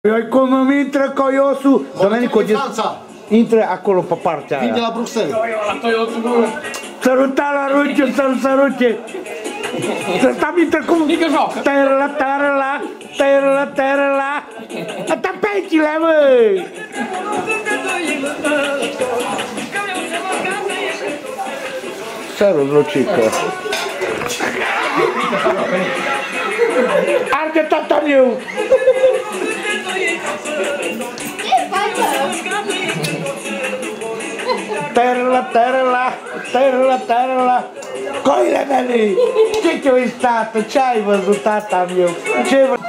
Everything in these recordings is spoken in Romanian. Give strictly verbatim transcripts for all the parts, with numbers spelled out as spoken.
Eu cum intră coiosul, Domenico, intră acolo pe partea aia. Vin de la Bruxelles. Săruta la ruce, să-l sărute. Să stăm intră cum... Mică joacă. Tărăla, tărăla, tărăla, tărăla. Ata pecile, măi! Sărut, Lucică. Arde tata meu! Tărăla, tărăla, tărăla, tărăla. Coile mele! Ce te uiți, tată? Ce ai văzut, tata meu? Ce vă...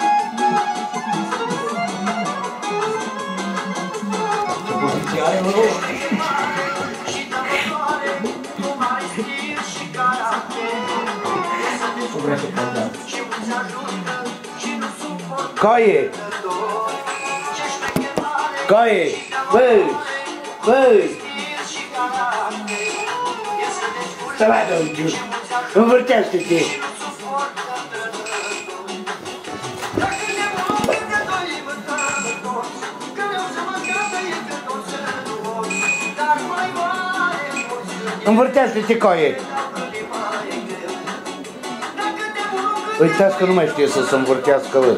Coie! Coie! Băi! Băi! Să vadă un giu! Învârtește-te! Învârtește-te, coie! Uitați că nu mai știe să se învârtească, bă.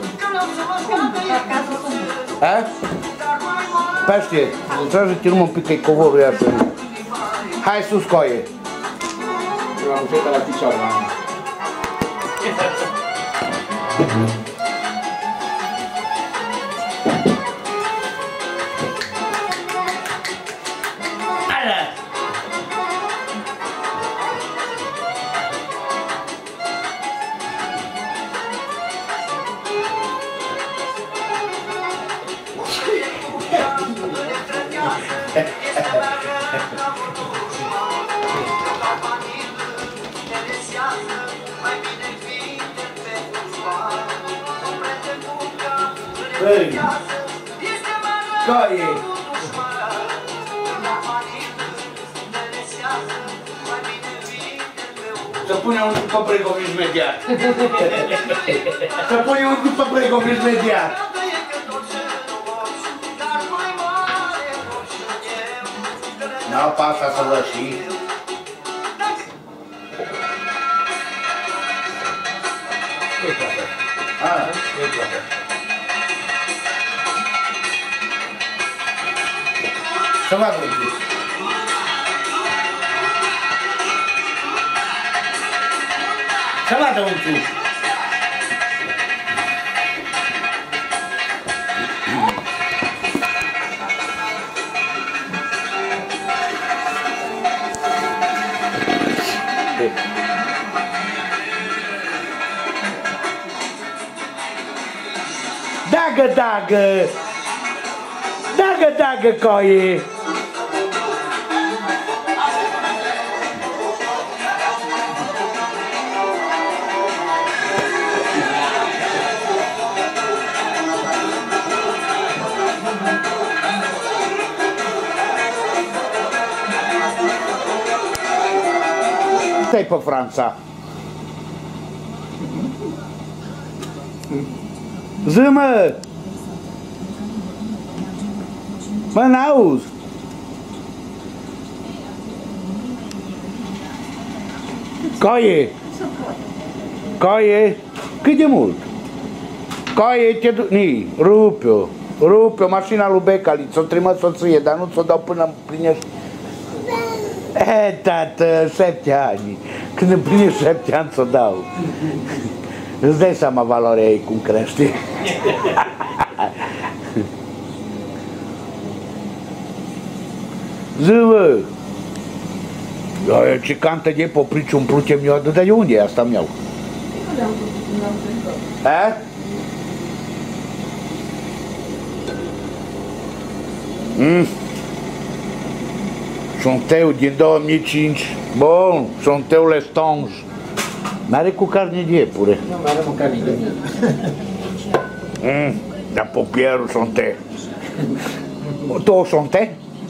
A? Paște, trage-te numai un pic că-i covorul ea să... Hai sus, coaie! Eu am făcut la picioare, la mine. Băi! Coaie! Să pune un după Bregoviș imediat! Să pune un după Bregoviș imediat! N-au pasa să vă știi! Ah, să vadă un pic. Să vadă un pic. Dagă, dagă! Dagă, dagă, coaie! Stai pe Franța! Zi, mă! Mă, n-auzi! Coaie! Coaie! Cât de mult? Coaie, te duc... Nii, rupe-o! Rupe-o, mașina lui Becali, ți-o trimă soție, dar nu ți-o dau până împlinești... E, tată, șapte ani. Când împlinești șapte ani, ți-o dau. Îți dai seama valoarea ei cum crește. Zi, bă! Ce cantă de poprici umplute mi-o adă, dar de unde e asta mi-au? A? Mm. Sunt eu din două mii cinci. Bun, sunt eu Lestonge. N-are cu carne de iepure. Nu, mai are cu carne de mie. Mm. Dar popierul sunt te. Tu sunt te?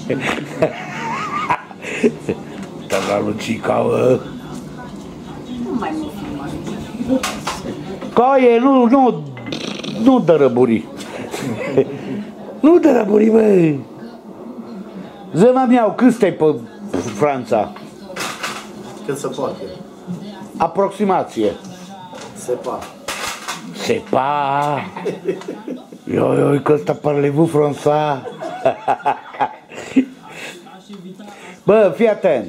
Dar la Lucica, bă. Nu mai mă filma. Coaie, nu, nu, nu dă răburi. Nu de la buri, băi. Ză-mă mi-au, cât stai pe Franța? Cât se poate. Aproximație. Se poate. C'est pas. Yo, yo, că ăsta parlez-vous français? Bă, fii atent.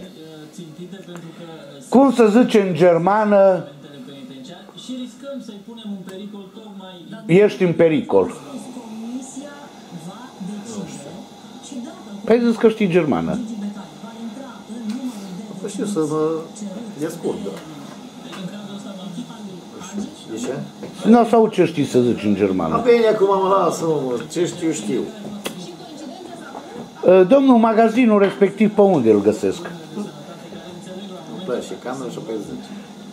Cum să zice în germană, ești în pericol. Păi zis că știi germană. Păi știu să mă descurc, da. De ce? Nu o să aud ce știi să zici în germană. Bine, acum mă lasă, mă, ce știu, știu. Domnul, magazinul respectiv pe unde îl găsesc? Bă, și cameră și pe zice.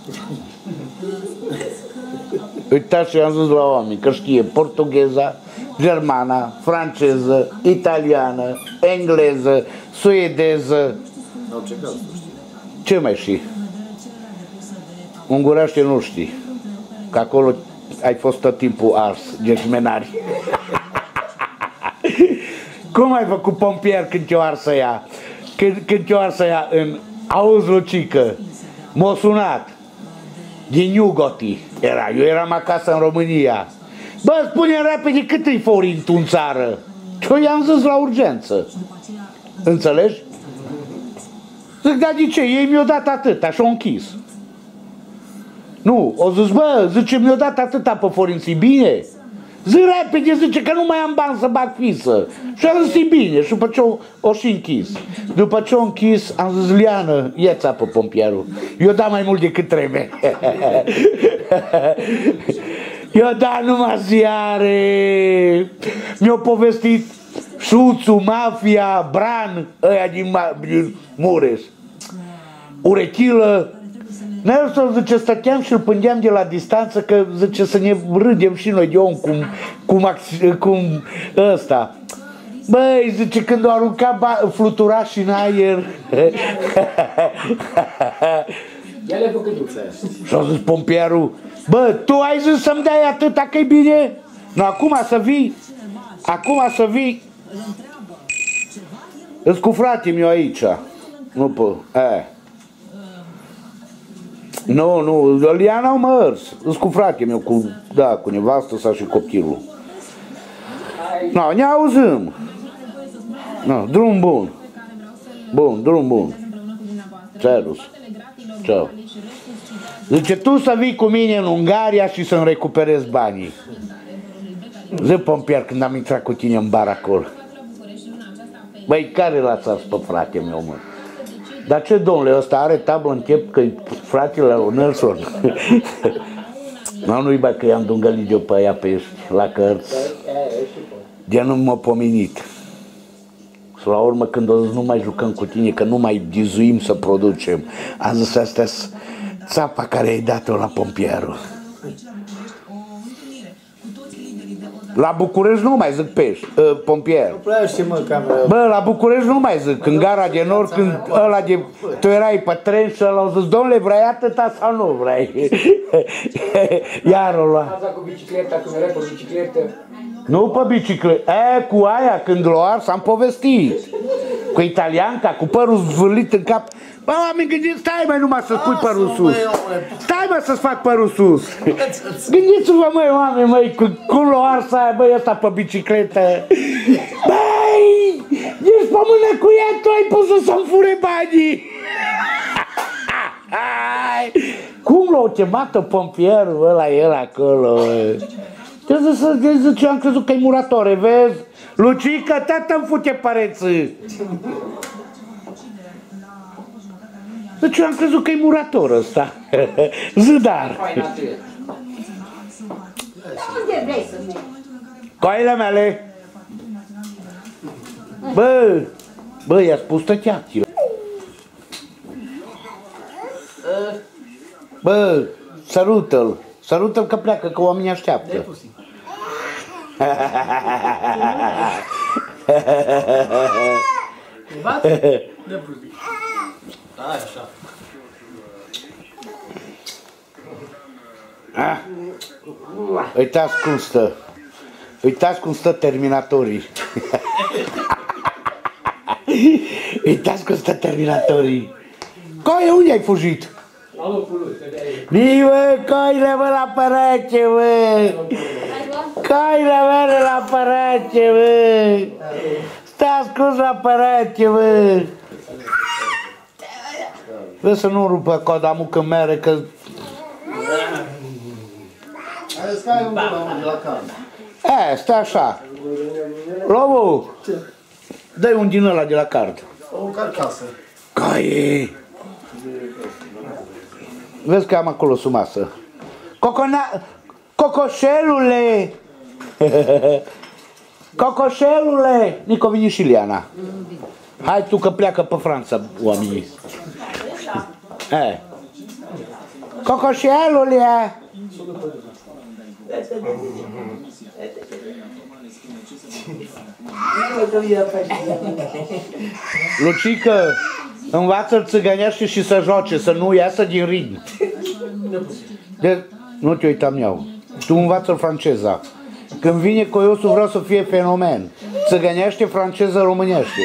Uitați ce am zis la oameni, că știe portugheza, germana, franceză, italiană, engleză, suedeză. N-au ce caz, nu știu. Ce mai știi? Ungurește nu știi, că acolo ai fost tot timpul ars, germenari. Cum ai făcut pompier când te-o arsă ea? Când, când te-o arsă ea în auzi, Lucică, m-a sunat din Iugoti, era, eu eram acasă în România. Bă, spune repede cât îi forint în țară. Eu i-am zis la urgență. Înțelegi? Zic, dar de ce? Ei mi-au dat atât, așa o închis. Nu, o zis, bă, zice, mi-au dat atâta pe forinții, bine? Zi repede, zice că nu mai am bani să bag fisă. Și am zis, e bine, și după ce o, o și închis. După ce o închis, am zis, Liană, ia țapă pompierul. Eu da mai mult decât trebuie. Eu da numai ziare. Mi-au povestit Șuțu, Mafia, Bran, ăia din, din Mureș. Urechilă. Nelson, zice, stăteam și îl pândeam de la distanță că, zice, să ne râdem și noi de om cum, cum, cum ăsta. Băi, zice, când o arunca fluturaș în aer. El a făcut duță. Și-a zis pompierul, bă, tu ai zis să-mi dai atâta că-i bine? Nu, acum să vii, acum să vii, îți cu frate meu aici. Nu pot, e. Nu, nu, Liana au mers, îți cu frate meu, cu, da, cu nevastă sa și copilul. No, ne auzim. No, drum bun. Bun, drum bun. Servus. Ciao. Zice, tu să vii cu mine în Ungaria și să-mi recuperezi banii. Zi, pompier, când am intrat cu tine în bar acolo. Băi, care l-ați ars pe frate meu, mă? Dar ce, domnule, ăsta are tablă în chep că-i fratele lui Nelson? Nu, nu-i bă, că i-am dungălit eu pe aia pe la cărți. De nu m-a pomenit. Și la urmă, când o zis, nu mai jucăm cu tine, că nu mai dizuim să producem, am zis, astea-s țapa care ai dat-o la pompierul. La București nu mai zic pești, uh, pompier. Nu prea știi, mă, cameră. Bă, la București nu mai zic, în gara de nord, când ăla de... Tu erai pe tren și ăla au zis, domnule, vrei atâta sau nu vrei? Iar o lua. Asta cu bicicleta, când era pe bicicletă. Nu pe bicicletă, e, cu aia, când l-o ars, am povestit. Cu italianca, cu părul zvârlit în cap. Bă, oameni, gândiți, stai mai numai să-ți pui părul sus. Stai, mă, să-ți fac părul sus. Gândiți-vă, măi, oameni, măi, cum l-o ars aia, băi, ăsta pe bicicletă. Băi, ești pe mână cu ea, tu ai pus să-mi fure banii. Cum l-au chemat-o pompierul ăla, el acolo, trebuie să zice, eu am crezut că e muratore, vezi? Lucică, tata-mi fute păreții. Deci eu am crezut că e murator ăsta. Zâdar. Unde vrei să mergi? Coaile mele. Bă, bă, i-a spus tăteactile. Bă, sărută-l. Sărută-l că pleacă, că oamenii așteaptă. Hai, așa. Uitați cum stă. Uitați cum stă Terminatorii. Uitați cum stă Terminatorii. Coaie, unde ai fugit? La locul lui, că de-aia e. Nii, bă, coile, bă, la părace, bă! Coile mele la părace, bă! Stați scus la părace, bă! Vezi să nu rupă coada mucă mere, că... Hai să ai un bun de la card. E, stai așa. Lobu, dă-i un din ăla de la card. O carcasă. Coaie! Vezi că am acolo sub masă. Cocona... Cocoșelule! Cocoșelule! Nico, vine și Liana. Hai tu că pleacă pe Franța oamenii. E. Cocoșelule! Lucică, învață-l țigănește și să joace, să nu iasă din ring. De... Nu te uitam eu. Tu învață-l franceza. Când vine coiosul vreau să fie fenomen. Țigănește, franceză, românește.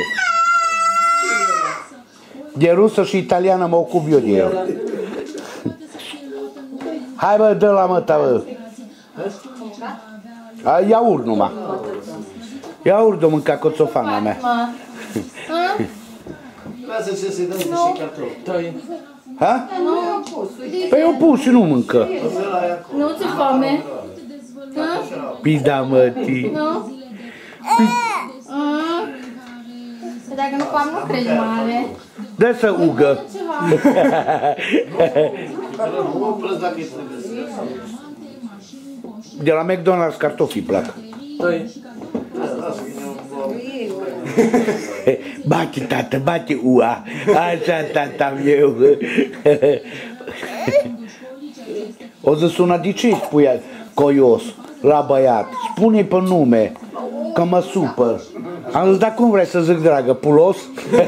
De rusă și italiană mă ocup eu de el. Hai bă, dă la măta, bă. Iaurt numai. Iaurt o mânca coțofana mea. Lasă ce să-i dăm și cartofi. Ha? Păi eu pun și nu mâncă. Nu ți foame? Pida mătii. Nu? Păi dacă nu foame, nu crezi mare. Dă să ugă. Nu plăți dacă îi trebuie. De la McDonald's cartofii plac. Bate, tată, bate ua. Așa, tata meu. O să sună, de ce îi spui coios la băiat? Spune-i pe nume, că mă supăr. Am zis, dar cum vrei să zic, dragă, pulos?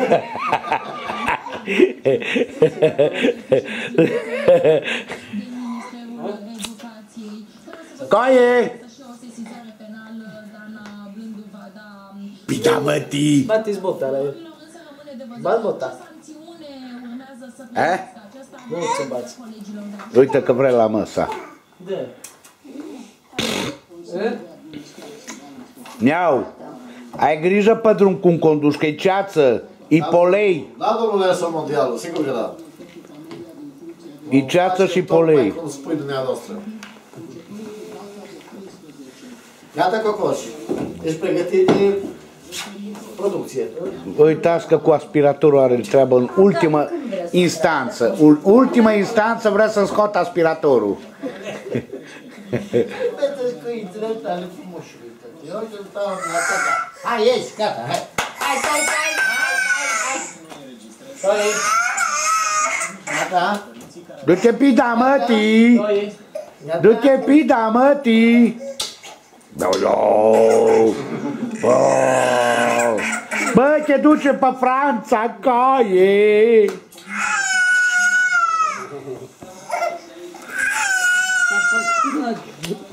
Coaie! Pida mătii! Bate-ți bota la el. Bat bota. Eh? Nu ți bați. Uite că vrei la măsa. Da. Miau! Ai grijă pe drum cum conduci, că-i ceață, e polei. Da, domnule Nelson Mondialu, sigur că da. E ceață și polei. Cum spui dumneavoastră. Iată, Cocoș, ești pregătit de producție. Uitați că cu aspiratorul are treabă în ultimă instanță. Ultima instanță vrea să scot aspiratorul. Vedeți cuițele tale frumoșului. Eu uite, stau la tata. Hai, ieși, gata, hai. Hai, hai, hai, hai, hai, hai. Gata? Du-te pida mătii! Du-te pida mătii! Bă, te duce pe Franța, coaie! Dar,